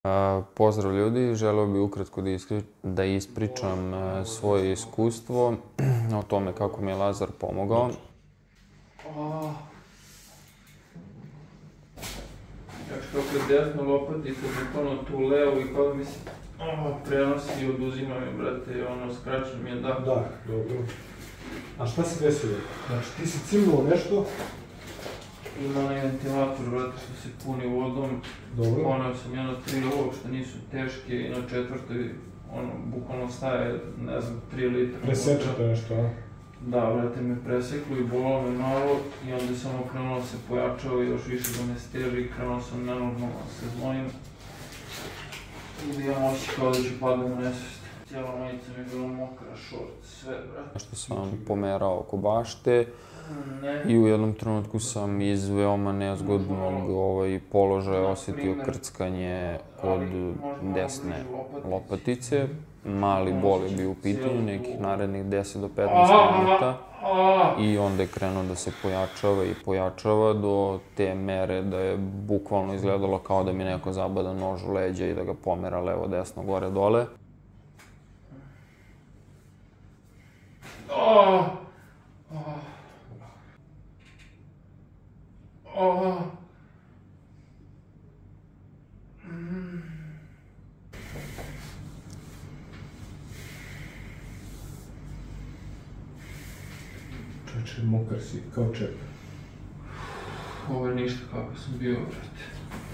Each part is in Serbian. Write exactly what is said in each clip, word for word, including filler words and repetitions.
Pozdrav ljudi, želeo bih ukratko da ispričam svoje iskustvo o tome kako mi je Lazar pomogao. Znači kako je desno lopatica, bukvalno tu levo i kako mi se prenosi i oduzima mi, brate, ono, skraća mi je dah. Da, dobro. A šta se desilo? Znači ti si cimnuo nešto? Ima onaj ventilator, brate, što se puni vodom. Dobro. Poneo sam jedno tri uopšte nisu teške i na četvrtoj, ono, bukvalno staje, ne znam, tri litra. Presečete nešto, a? Da, brate, me preseklo i bolalo me malo i onda sam okrenuo da se pojačao i još više da me steži i krenuo sam nenormalno da se zlojim. I da imam osjećaj kao da ću padati u nesvest. Cijela majica mi je bila mokra, šort, sve, brate. Što sam pomerao oko bašte i u jednom trenutku sam iz veoma nezgodnog položaja osetio krckanje kod desne lopatice. Mali bol je bio u pitanju, nekih narednih deset do petnaest minuta. I onda je krenuo da se pojačava i pojačava do te mere da je bukvalno izgledalo kao da mi neko zabada nož u leđa i da ga pomera levo, desno, gore, dole. Čoče, mokar si, kao čep. Ovo je ništa kako sam bio, brate.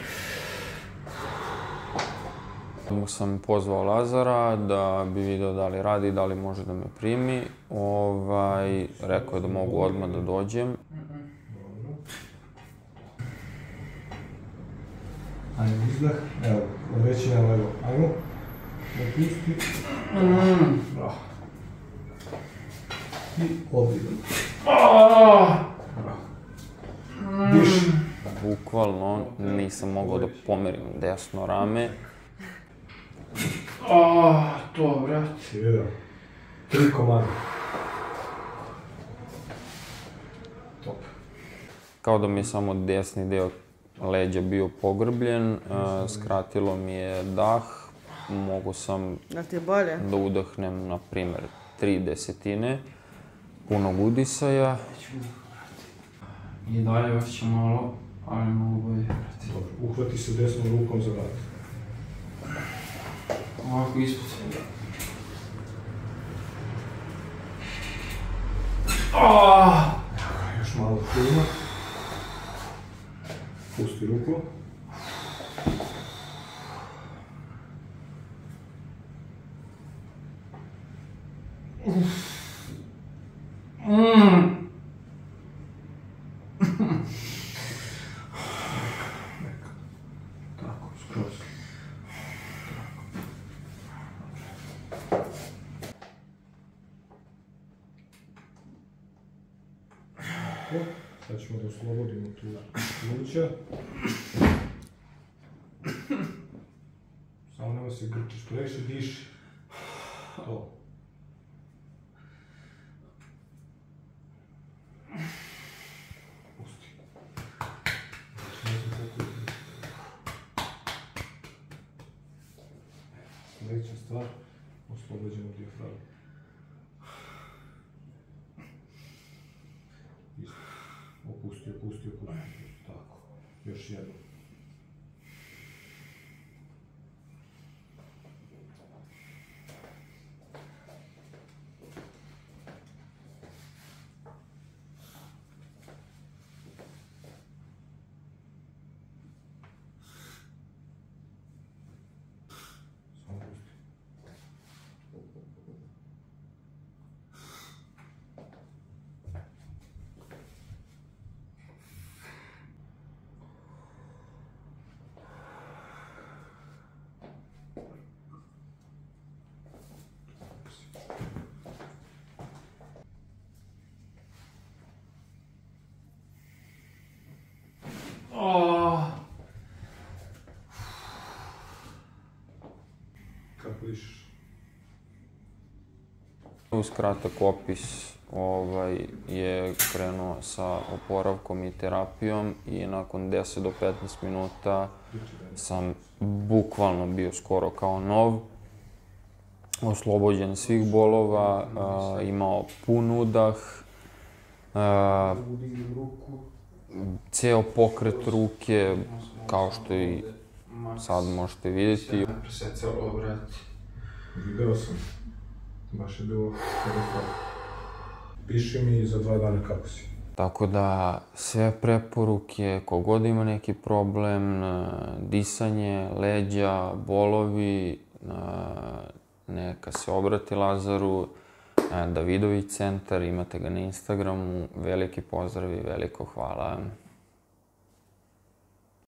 Mu sam pozvao Lazara da bi video da li radi, da li može da me primi. Rekao je da mogu odmah da dođem. Dobro. Ajmo izdah. Evo, odreći na levo. Ajmo. Napusti. Bravo. I odvidno. Bravo. Diši. Bukvalno nisam mogao da pomerim desno rame. Aaaa, to, brate. Si vidio? Tri komada. Top. Kao da mi je samo desni deo leđa bio pogrbljen, skratilo mi je dah, mogu sam da udahnem, na primer, tri desetine punog udisaja. I dalje osjećam malo, ali mogu bolje, brate. Dobro, uhvati se desnom rukom za vrat. Ovako ispod se, brate. Još malo šuma. Pusti ruku. Tako, skroz. Sad ćemo da oslobodimo tu pluća. Samo nema se grčiš, previše diši. To. Pusti. Sljedeća stvar, oslobođemo dijafragmu. Opusti, opusti, opusti. Tako. Još jedno. Samo pusti. Kako dišeš? Uz kratak opis je krenuo sa oporavkom i terapijom i nakon deset do petnaest minuta sam bukvalno bio skoro kao nov, oslobođen svih bolova, imao pun udah, ceo pokret ruke, kao što i sad možete vidjeti. Presecalo, brate. Video sam. Baš je bilo katastrofa. Piši mi za dva dana kako si. Tako da sve preporuke, kogod ima neki problem, disanje, leđa, bolovi, neka se obrati Lazaru, Davidović centar, imate ga na Instagramu, veliki pozdrav i veliko hvala.